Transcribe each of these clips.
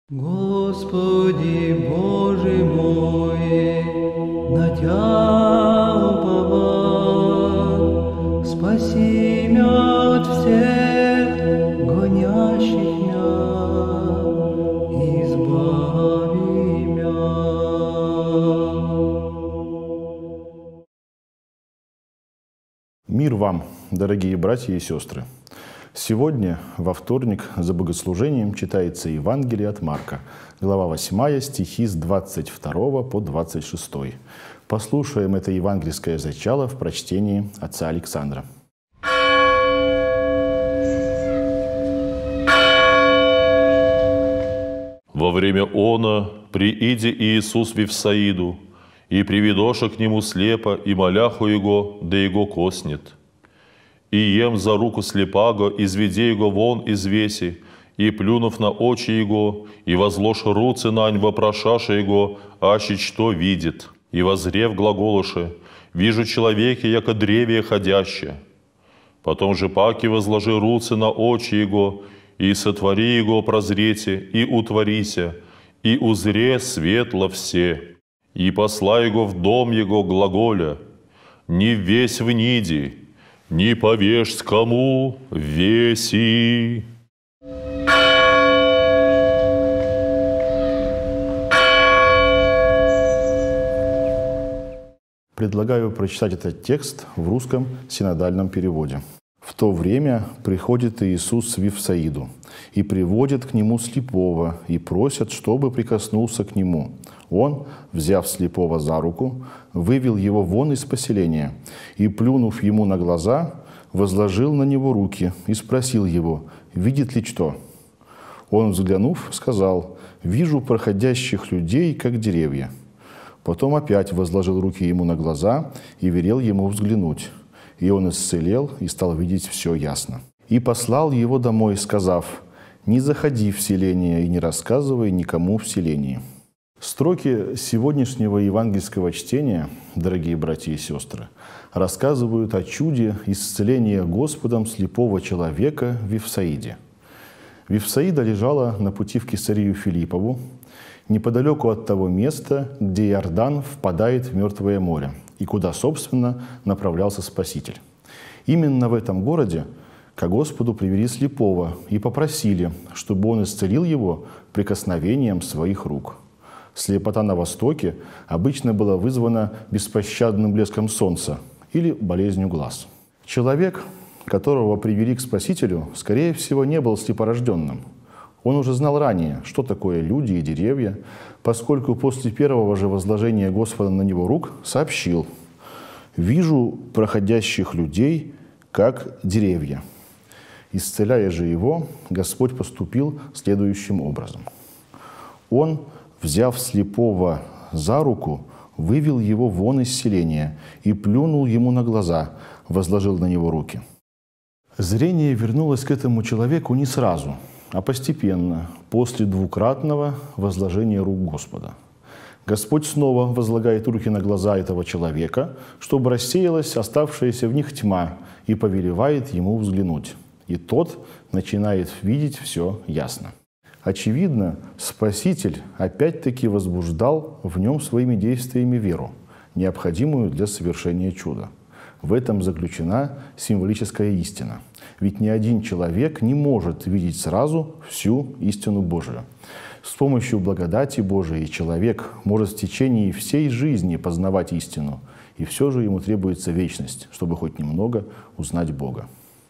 Господи Боже мой, на Тя уповал, спаси мя от всех гонящих мя, избави мя. Мир вам, дорогие братья и сестры! Сегодня, во вторник, за богослужением читается Евангелие от Марка, глава 8, стихи с 22 по 26. Послушаем это евангельское зачало в прочтении отца Александра. Во время она прииди Иисус в Вифсаиду, и приведоша к нему слепо, и моляху его, да его коснет. И ем за руку слепаго, изведи его вон из веси, и плюнув на очи его, и возложь руцы нань, вопрошаша его, аще что видит. И возрев глаголуше, вижу человеке, яко древие ходяще. Потом же паки возложи руцы на очи его, и сотвори его прозрете, и утворися, и узре светло все. И посла его в дом его глаголя, не весь в ниди, не повешь кому веси. Предлагаю прочитать этот текст в русском синодальном переводе. «В то время приходит Иисус в Вифсаиду, и приводит к нему слепого, и просят, чтобы прикоснулся к нему. Он, взяв слепого за руку, вывел его вон из поселения, и, плюнув ему на глаза, возложил на него руки и спросил его, видит ли что. Он, взглянув, сказал, вижу проходящих людей, как деревья. Потом опять возложил руки ему на глаза и велел ему взглянуть. И он исцелел и стал видеть все ясно. И послал его домой, сказав, не заходи в селение и не рассказывай никому в селении». Строки сегодняшнего евангельского чтения, дорогие братья и сестры, рассказывают о чуде исцеления Господом слепого человека в Вифсаиде. Вифсаида лежала на пути в Кесарию Филиппову, неподалеку от того места, где Иордан впадает в Мертвое море и куда, собственно, направлялся Спаситель. Именно в этом городе к Господу привели слепого и попросили, чтобы он исцелил его прикосновением своих рук. Слепота на Востоке обычно была вызвана беспощадным блеском солнца или болезнью глаз. Человек, которого привели к Спасителю, скорее всего, не был слепорожденным. Он уже знал ранее, что такое люди и деревья, поскольку после первого же возложения Господа на него рук сообщил «Вижу проходящих людей, как деревья». Исцеляя же его, Господь поступил следующим образом. Он, взяв слепого за руку, вывел его вон из селения и плюнул ему на глаза, возложил на него руки. Зрение вернулось к этому человеку не сразу, а постепенно, после двукратного возложения рук Господа. Господь снова возлагает руки на глаза этого человека, чтобы рассеялась оставшаяся в них тьма, и повелевает ему взглянуть. И тот начинает видеть все ясно. Очевидно, Спаситель опять-таки возбуждал в нем своими действиями веру, необходимую для совершения чуда. В этом заключена символическая истина. Ведь ни один человек не может видеть сразу всю истину Божию. С помощью благодати Божией человек может в течение всей жизни познавать истину, и все же ему требуется вечность, чтобы хоть немного узнать Бога.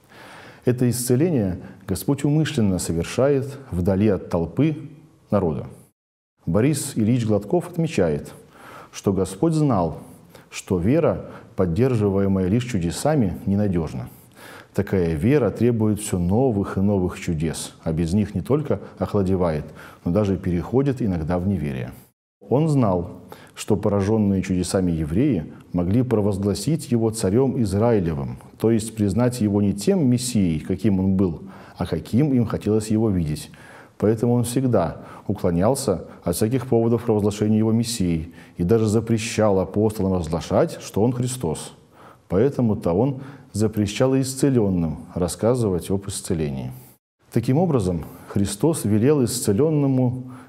Это исцеление Господь умышленно совершает вдали от толпы народа. Борис Ильич Гладков отмечает, что Господь знал, что вера, поддерживаемая лишь чудесами, ненадежна. Такая вера требует все новых и новых чудес, а без них не только охладевает, но даже переходит иногда в неверие. Он знал, что пораженные чудесами евреи могли провозгласить его царем Израилевым, то есть признать его не тем Мессией, каким он был, а каким им хотелось его видеть. Поэтому он всегда уклонялся от всяких поводов провозглашения его Мессией и даже запрещал апостолам разглашать, что он Христос. Поэтому-то он запрещал и исцеленным рассказывать об исцелении. Таким образом, Христос велел исцеленному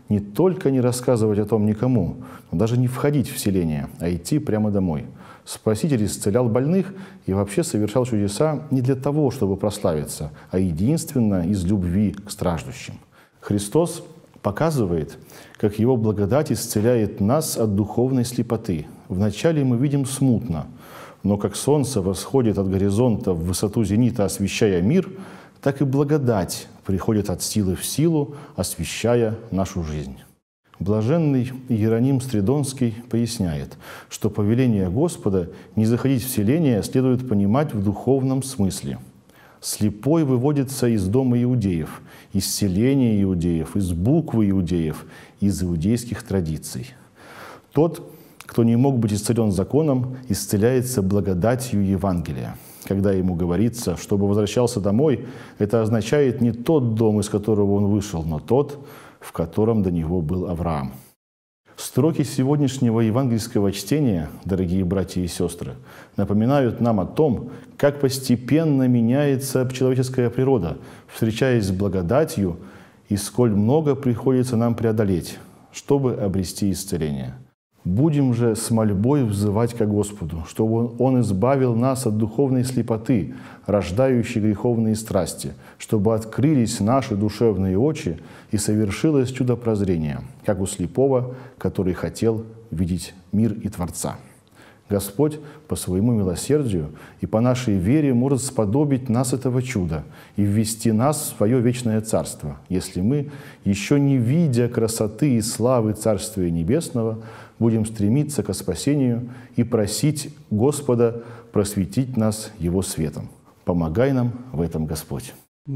не только не рассказывать о том никому, но даже не входить в селение, а идти прямо домой. Спаситель исцелял больных и вообще совершал чудеса не для того, чтобы прославиться, а единственно из любви к страждущим. Христос показывает, как Его благодать исцеляет нас от духовной слепоты. Вначале мы видим смутно, но как солнце восходит от горизонта в высоту зенита, освещая мир, так и благодать приходит от силы в силу, освещая нашу жизнь. Блаженный Иероним Стридонский поясняет, что повеление Господа не заходить в селение следует понимать в духовном смысле. Слепой выводится из дома иудеев, из селения иудеев, из буквы иудеев, из иудейских традиций. Тот, кто не мог быть исцелен законом, исцеляется благодатью Евангелия. Когда ему говорится, чтобы возвращался домой, это означает не тот дом, из которого он вышел, но тот, в котором до него был Авраам. Строки сегодняшнего евангельского чтения, дорогие братья и сестры, напоминают нам о том, как постепенно меняется человеческая природа, встречаясь с благодатью, и сколь много приходится нам преодолеть, чтобы обрести исцеление. Будем же с мольбой взывать ко Господу, чтобы Он избавил нас от духовной слепоты, рождающей греховные страсти, чтобы открылись наши душевные очи и совершилось чудо прозрения, как у слепого, который хотел видеть мир и Творца. Господь по своему милосердию и по нашей вере может сподобить нас этого чуда и ввести нас в свое вечное Царство, если мы, еще не видя красоты и славы Царствия Небесного, будем стремиться ко спасению и просить Господа просветить нас Его светом. Помогай нам в этом, Господь.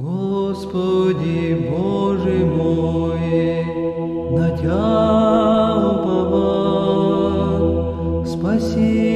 Господи Боже мой, на Тя уповал, спаси